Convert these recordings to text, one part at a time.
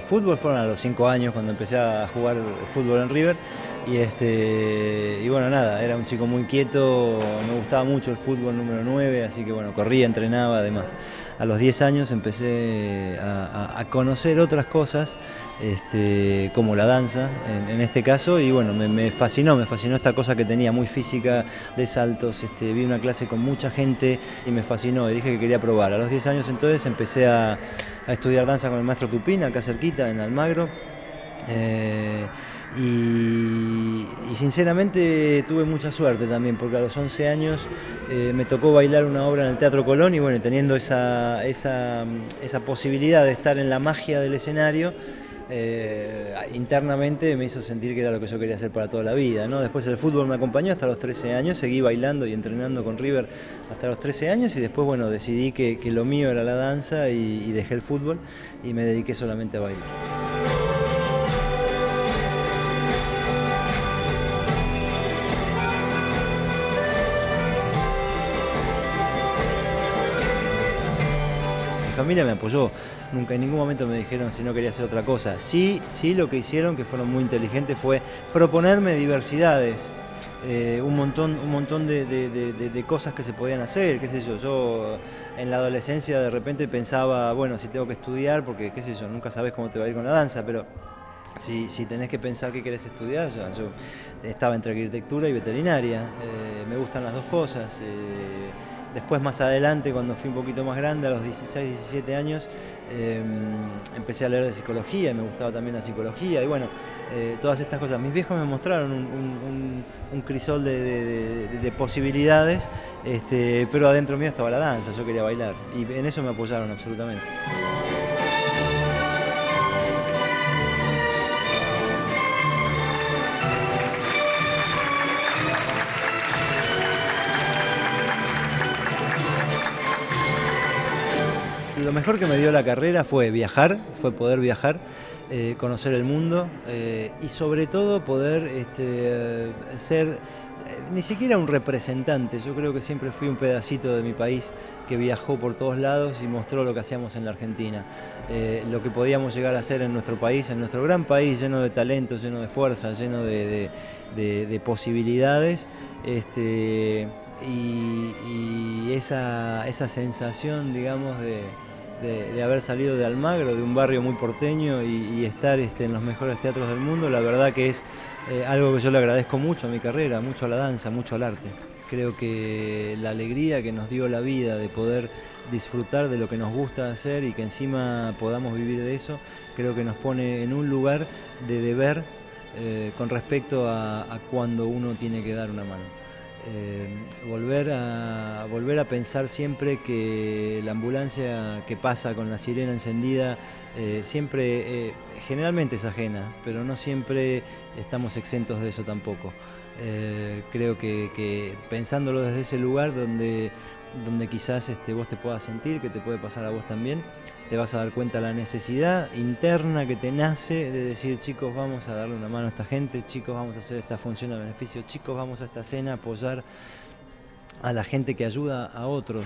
fútbol fueron a los 5 años cuando empecé a jugar fútbol en River. Y bueno, nada, era un chico muy quieto, me gustaba mucho el fútbol número 9, así que bueno, corría, entrenaba además. A los 10 años empecé a conocer otras cosas, como la danza en este caso, y bueno, me fascinó esta cosa que tenía muy física, de saltos. Vi una clase con mucha gente y me fascinó y dije que quería probar. A los 10 años entonces empecé a estudiar danza con el maestro Tupina, acá cerquita, en Almagro. Y sinceramente tuve mucha suerte también, porque a los 11 años me tocó bailar una obra en el Teatro Colón y bueno, teniendo esa posibilidad de estar en la magia del escenario, internamente me hizo sentir que era lo que yo quería hacer para toda la vida, ¿no? Después el fútbol me acompañó hasta los 13 años, seguí bailando y entrenando con River hasta los 13 años y después bueno, decidí que lo mío era la danza y dejé el fútbol y me dediqué solamente a bailar. Mi familia me apoyó, nunca en ningún momento me dijeron si no quería hacer otra cosa. Sí, lo que hicieron, que fueron muy inteligentes, fue proponerme diversidades, un montón de cosas que se podían hacer, qué sé yo. Yo en la adolescencia de repente pensaba, bueno, si tengo que estudiar, porque qué sé yo, nunca sabes cómo te va a ir con la danza, pero si tenés que pensar qué querés estudiar, yo estaba entre arquitectura y veterinaria, me gustan las dos cosas. Después más adelante, cuando fui un poquito más grande, a los 16, 17 años, empecé a leer de psicología y me gustaba también la psicología y bueno, todas estas cosas. Mis viejos me mostraron un crisol de posibilidades, pero adentro mío estaba la danza, yo quería bailar y en eso me apoyaron absolutamente. Lo mejor que me dio la carrera fue viajar, fue poder viajar, conocer el mundo y sobre todo poder ser ni siquiera un representante. Yo creo que siempre fui un pedacito de mi país que viajó por todos lados y mostró lo que hacíamos en la Argentina, lo que podíamos llegar a hacer en nuestro país, en nuestro gran país lleno de talentos, lleno de fuerza, lleno de posibilidades. Y esa sensación, digamos, de haber salido de Almagro, de un barrio muy porteño y estar en los mejores teatros del mundo, la verdad que es algo que yo le agradezco mucho a mi carrera, mucho a la danza, mucho al arte. Creo que la alegría que nos dio la vida de poder disfrutar de lo que nos gusta hacer y que encima podamos vivir de eso, creo que nos pone en un lugar de deber con respecto a cuando uno tiene que dar una mano. Volver a pensar siempre que la ambulancia que pasa con la sirena encendida siempre, generalmente es ajena, pero no siempre estamos exentos de eso tampoco. Creo que pensándolo desde ese lugar donde quizás vos te puedas sentir, que te puede pasar a vos también, te vas a dar cuenta de la necesidad interna que te nace de decir, chicos, vamos a darle una mano a esta gente, chicos, vamos a hacer esta función a beneficio, chicos, vamos a esta cena a apoyar a la gente que ayuda a otros.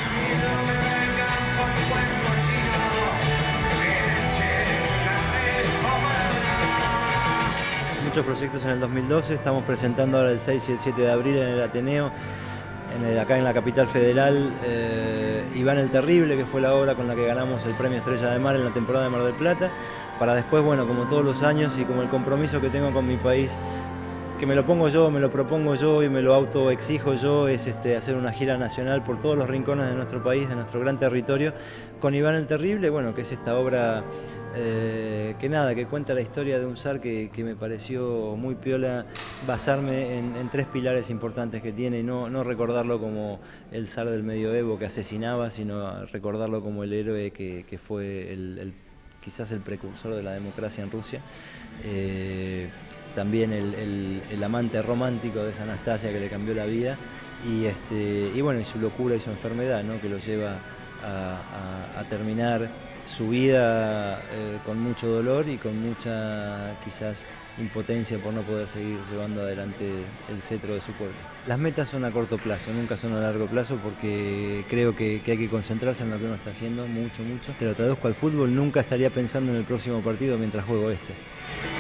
Muchos proyectos en el 2012, estamos presentando ahora el 6 y el 7 de abril en el Ateneo, acá en la capital federal, Iván el Terrible, que fue la obra con la que ganamos el premio Estrella de Mar en la temporada de Mar del Plata, para después, bueno, como todos los años y como el compromiso que tengo con mi país, que me lo pongo yo, me lo propongo yo y me lo autoexijo yo, es hacer una gira nacional por todos los rincones de nuestro país, de nuestro gran territorio, con Iván el Terrible, bueno, que es esta obra que cuenta la historia de un zar que me pareció muy piola basarme en tres pilares importantes que tiene y no recordarlo como el zar del medioevo que asesinaba, sino recordarlo como el héroe que fue quizás el precursor de la democracia en Rusia. También el amante romántico de esa Anastasia que le cambió la vida y bueno, y su locura y su enfermedad, ¿no? Que lo lleva a terminar su vida con mucho dolor y con mucha quizás impotencia por no poder seguir llevando adelante el cetro de su pueblo. Las metas son a corto plazo, nunca son a largo plazo, porque creo que hay que concentrarse en lo que uno está haciendo, mucho. Te lo traduzco al fútbol, nunca estaría pensando en el próximo partido mientras juego este.